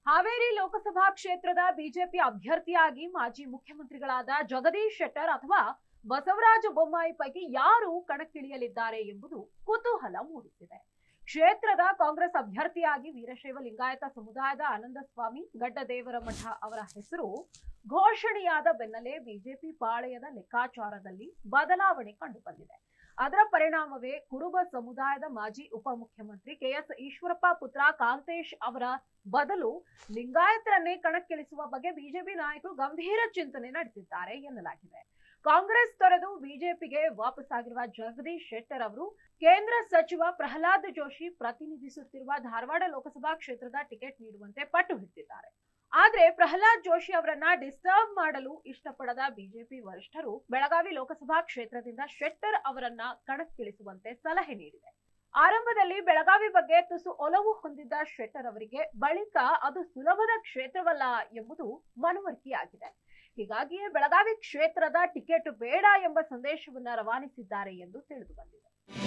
ಹಾವೇರಿ ಲೋಕಸಭಾ ಕ್ಷೇತ್ರದ ಬಿಜೆಪಿ ಅಭ್ಯರ್ಥಿಯಾಗಿ ಮಾಜಿ ಮುಖ್ಯಮಂತ್ರಿಗಳಾದ ಜಗದೀಶ್ ಶೆಟ್ಟರ್ ಅಥವಾ ಬಸವರಾಜ ಬೊಮ್ಮಾಯಿ ಪೈಕಿ ಯಾರು ಕಣಕ್ಕಿಳಿಯಲಿದ್ದಾರೆ ಎಂಬುದು ಕುತೂಹಲ ಮೂಡಿಸಿದೆ. ಕ್ಷೇತ್ರದ ಕಾಂಗ್ರೆಸ್ ಅಭ್ಯರ್ಥಿಯಾಗಿ ವೀರಶೈವ ಲಿಂಗಾಯತ ಸಮುದಾಯದ ಆನಂದಸ್ವಾಮಿ ಗಡ್ಡದೇವರಮಠ ಅವರ ಹೆಸರು ಘೋಷಣೆಯಾದ ಬೆನ್ನಲ್ಲೇ ಬಿಜೆಪಿ ಪಾಳೆಯದ ಲೆಕ್ಕಾಚಾರದಲ್ಲಿ ಬದಲಾವಣೆ ಕಂಡುಬಂದಿದೆ. ಅದರ ಪರಿಣಾಮವೇ ಕುರುಬ ಸಮುದಾಯದ ಮಾಜಿ ಉಪಮುಖ್ಯಮಂತ್ರಿ ಕೆಎಸ್ ಈಶ್ವರಪ್ಪ ಪುತ್ರ ಕಾಂತೇಶ್ ಅವರ ಬದಲು ಲಿಂಗಾಯತರನ್ನೇ ಕಣಕ್ಕಿಳಿಸುವ ಬಗ್ಗೆ ಬಿಜೆಪಿ ನಾಯಕರು ಗಂಭೀರ ಚಿಂತನೆ ನಡೆಸಿದ್ದಾರೆ ಎನ್ನಲಾಗಿದೆ. ಕಾಂಗ್ರೆಸ್ ತೊರೆದು ಬಿಜೆಪಿಗೆ ವಾಪಸ್ಸಾಗಿರುವ ಜಗದೀಶ್ ಶೆಟ್ಟರ್ ಅವರು ಕೇಂದ್ರ ಸಚಿವ ಪ್ರಹ್ಲಾದ್ ಜೋಶಿ ಪ್ರತಿನಿಧಿಸುತ್ತಿರುವ ಧಾರವಾಡ ಲೋಕಸಭಾ ಕ್ಷೇತ್ರದ ಟಿಕೆಟ್ ನೀಡುವಂತೆ ಪಟ್ಟು ಹಿಡಿದಿದ್ದಾರೆ. ಆದ್ರೆ ಪ್ರಹ್ಲಾದ್ ಜೋಶಿ ಅವರನ್ನ ಡಿಸ್ಟರ್ಬ್ ಮಾಡಲು ಇಷ್ಟಪಡದ ಬಿಜೆಪಿ ವರಿಷ್ಠರು ಬೆಳಗಾವಿ ಲೋಕಸಭಾ ಕ್ಷೇತ್ರದಿಂದ ಶೆಟ್ಟರ್ ಅವರನ್ನ ಕಣಕ್ಕಿಳಿಸುವಂತೆ ಸಲಹೆ ನೀಡಿದೆ. ಆರಂಭದಲ್ಲಿ ಬೆಳಗಾವಿ ಬಗ್ಗೆ ತುಸು ಒಲವು ಹೊಂದಿದ್ದ ಶೆಟ್ಟರ್ ಅವರಿಗೆ ಬಳಿಕ ಅದು ಸುಲಭದ ಕ್ಷೇತ್ರವಲ್ಲ ಎಂಬುದು ಮನವರಿಕೆಯಾಗಿದೆ. ಹೀಗಾಗಿಯೇ ಬೆಳಗಾವಿ ಕ್ಷೇತ್ರದ ಟಿಕೆಟ್ ಬೇಡ ಎಂಬ ಸಂದೇಶವನ್ನ ರವಾನಿಸಿದ್ದಾರೆ ಎಂದು ತಿಳಿದು ಬಂದಿದೆ.